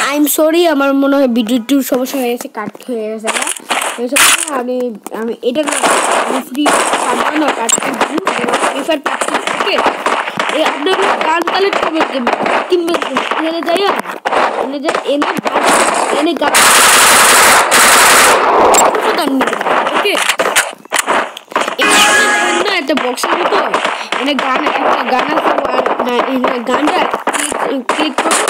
I'm sorry, আমার মনে হয় ভিডিওটির সমস্যা হয়ে গেছে, কাট হয়ে গেছে না। আমি আমি এটা না আমি ফ্রি পাবো না, কাট প্রিফার পাচ্ছি। ওকে, এই আপনার গান কালেক্ট করবেন কিনবেন এখানে যাই এনে যে এনে গান ওকে না একটা বক্সের মতো এনে গান একটা গান আছে না গানটা ক্লিক করো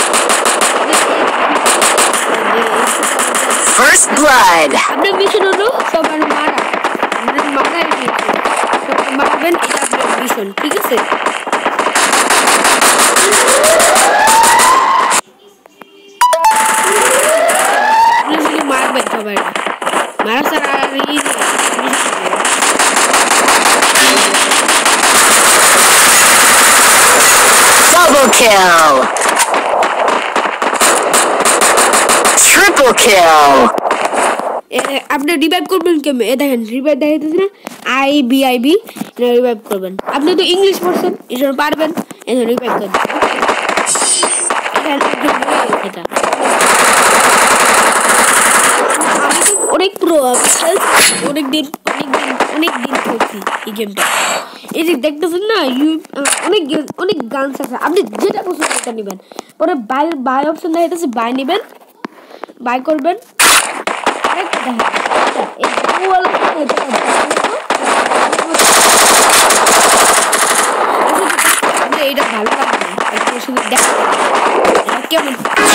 First blood. আপনার মিশন হলো সবার মারা মারবেন, এটা আপনার মিশন, ঠিক আছে? মারবেন সবাই, মারা ছাড়া Double kill. Triple kill. আপনি রিভাইভ করবেন কেমন? এ দেখেন রিভাইভ দেখাইতেছে না, IBIB রিভাইভ করবেন। আপনি তো ইংলিশ পড়ছেন, এজন্য পারবেন, এজন্য রিভাইভ করবেন। এটা আমি তো অনেক প্রো অনেক দিন খেলছি এই গেমটা। এই যে দেখতেছেন না অনেক গানস আছে, আপনি যেটা পছন্দ সেটা নেবেন। পরে বাই অপশন দেখাইতেছে, বাই নেবেন, বাই করবেন। এটা ভালো লাগবে কেমন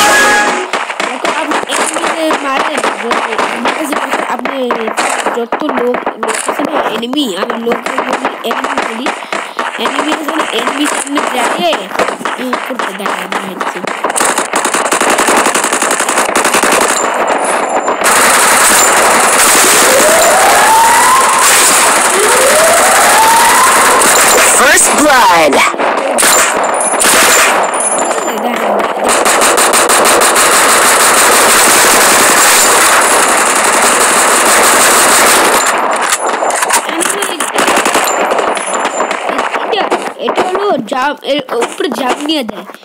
আপনি যত লোক আছে না এনিমি, আমি লোক এনিমি বলি, এনিমি সামনে যায় করতে দেখা হচ্ছে। First blood. এটা হলো জাম, এর উপরে জাম নিয়ে দেয়।